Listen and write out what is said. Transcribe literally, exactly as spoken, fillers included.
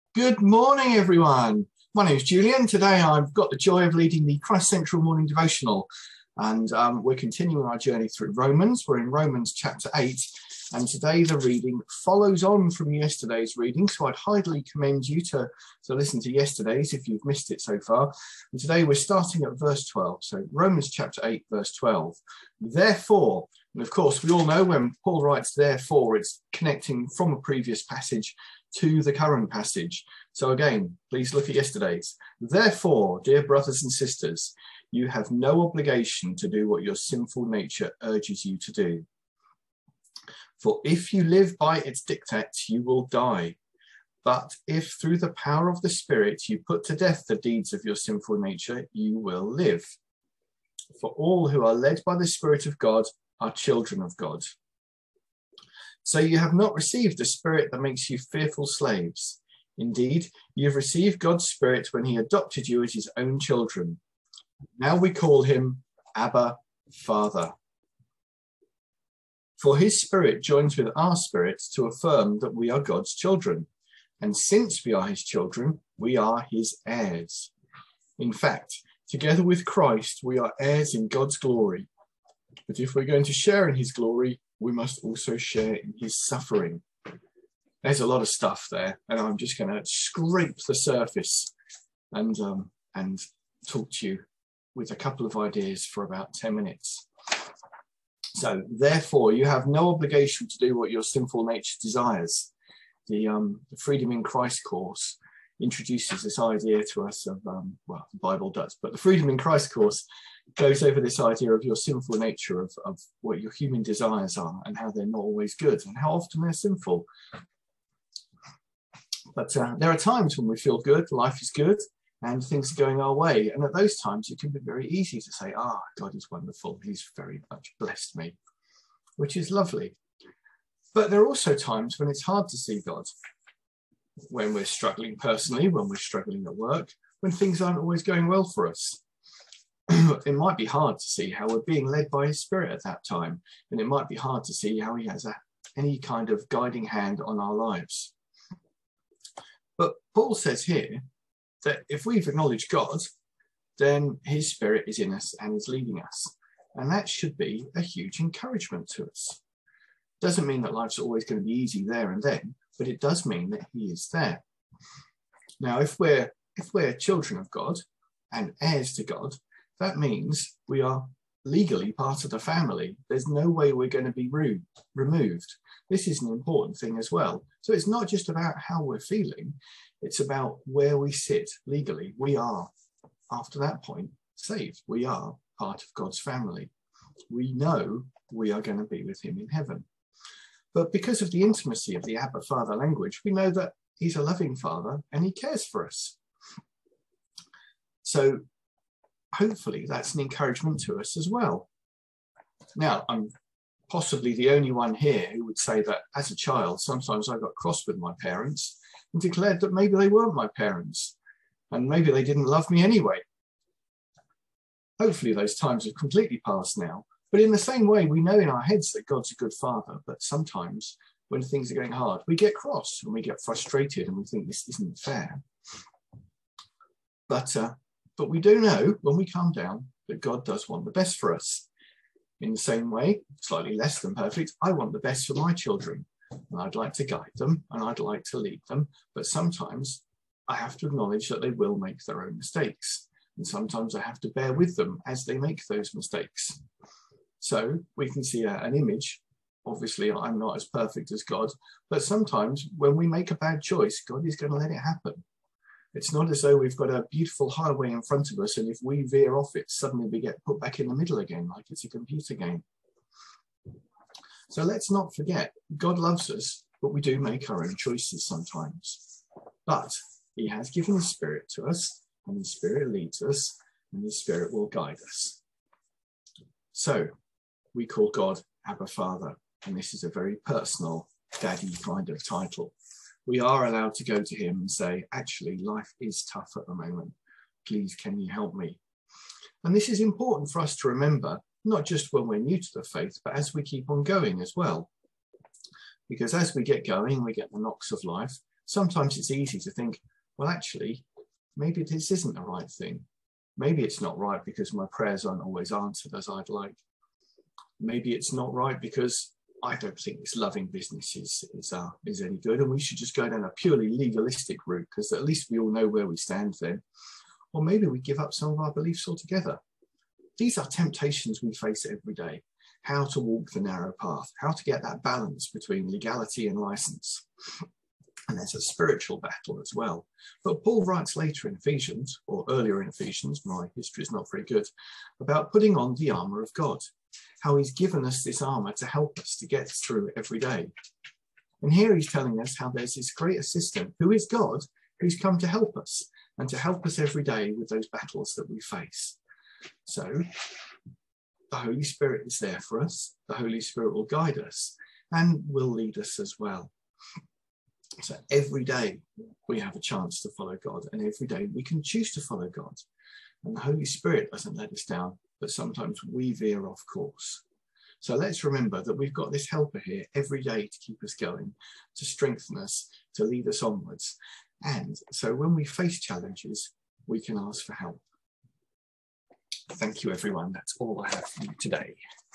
Good morning, everyone. My name is Julian. Today I've got the joy of leading the Christ Central Morning Devotional, and um, we're continuing our journey through Romans. We're in Romans chapter eight, and today the reading follows on from yesterday's reading, so I'd highly commend you to, to listen to yesterday's if you've missed it so far. And today we're starting at verse twelve, so Romans chapter eight, verse twelve. Therefore, and of course we all know when Paul writes therefore, it's connecting from a previous passage to the current passage. So again, please look at yesterday's. Therefore, dear brothers and sisters, you have no obligation to do what your sinful nature urges you to do. For if you live by its dictates, you will die. But if through the power of the Spirit you put to death the deeds of your sinful nature, you will live. For all who are led by the Spirit of God are children of God. So you have not received a spirit that makes you fearful slaves. Indeed, you have received God's Spirit when he adopted you as his own children. Now we call him Abba, Father. For his Spirit joins with our spirit to affirm that we are God's children. And since we are his children, we are his heirs. In fact, together with Christ, we are heirs in God's glory. But if we're going to share in his glory, we must also share in his suffering. There's a lot of stuff there, and I'm just going to scrape the surface and um, and talk to you with a couple of ideas for about ten minutes. So, therefore, you have no obligation to do what your sinful nature desires. The, um, the Freedom in Christ course introduces this idea to us of, um, well, the Bible does, but the Freedom in Christ course goes over this idea of your sinful nature, of, of what your human desires are and how they're not always good and how often they're sinful. But uh, there are times when we feel good, life is good, and things are going our way. And at those times, it can be very easy to say, ah, God is wonderful. He's very much blessed me, which is lovely. But there are also times when it's hard to see God, when we're struggling personally, when we're struggling at work, when things aren't always going well for us. It might be hard to see how we're being led by his Spirit at that time, and it might be hard to see how he has a, any kind of guiding hand on our lives. But Paul says here that if we've acknowledged God, then his Spirit is in us and is leading us, and that should be a huge encouragement to us. Doesn't mean that life's always going to be easy there and then, but it does mean that he is there. Now, if we're if we're children of God and heirs to God, that means we are legally part of the family. There's no way we're going to be rude, removed. This is an important thing as well. So it's not just about how we're feeling, it's about where we sit legally. We are, after that point, saved. We are part of God's family. We know we are going to be with him in heaven. But because of the intimacy of the Abba Father language, we know that he's a loving father and he cares for us. So hopefully that's an encouragement to us as well. Now, I'm possibly the only one here who would say that as a child, sometimes I got cross with my parents and declared that maybe they weren't my parents and maybe they didn't love me anyway. Hopefully those times have completely passed now. But in the same way, we know in our heads that God's a good father, but sometimes when things are going hard, we get cross and we get frustrated and we think this isn't fair. But uh, But we do know when we calm down that God does want the best for us. In the same way, slightly less than perfect, I want the best for my children. And I'd like to guide them and I'd like to lead them. But sometimes I have to acknowledge that they will make their own mistakes. And sometimes I have to bear with them as they make those mistakes. So we can see a, an image. Obviously, I'm not as perfect as God. But sometimes when we make a bad choice, God is going to let it happen. It's not as though we've got a beautiful highway in front of us and if we veer off it, suddenly we get put back in the middle again, like it's a computer game. So let's not forget, God loves us, but we do make our own choices sometimes. But he has given his Spirit to us, and his Spirit leads us, and his Spirit will guide us. So we call God Abba Father, and this is a very personal, daddy kind of title. We are allowed to go to him and say, actually, life is tough at the moment. Please, can you help me? And this is important for us to remember, not just when we're new to the faith, but as we keep on going as well. Because as we get going, we get the knocks of life. sometimes it's easy to think, well, actually, maybe this isn't the right thing. Maybe it's not right because my prayers aren't always answered as I'd like. Maybe it's not right because I don't think this loving business is, is, uh, is any good, and we should just go down a purely legalistic route, because at least we all know where we stand then. Or maybe we give up some of our beliefs altogether. These are temptations we face every day. How to walk the narrow path, how to get that balance between legality and license. And there's a spiritual battle as well. But Paul writes later in Ephesians, or earlier in Ephesians, my history is not very good, about putting on the armour of God, how he's given us this armour to help us to get through every day. And here he's telling us how there's this great assistant, who is God, who's come to help us, and to help us every day with those battles that we face. So the Holy Spirit is there for us. The Holy Spirit will guide us and will lead us as well. So every day we have a chance to follow God, and every day we can choose to follow God. And the Holy Spirit doesn't let us down, but sometimes we veer off course. So let's remember that we've got this helper here every day to keep us going, to strengthen us, to lead us onwards. And so when we face challenges, we can ask for help. Thank you, everyone. That's all I have for you today.